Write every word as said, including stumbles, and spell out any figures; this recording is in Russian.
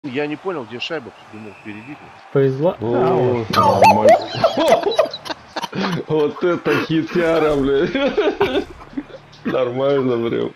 Я не понял, где шайба, думал впереди. Повезло. О, нормально. Вот это хитяра, блядь. Нормально, прям.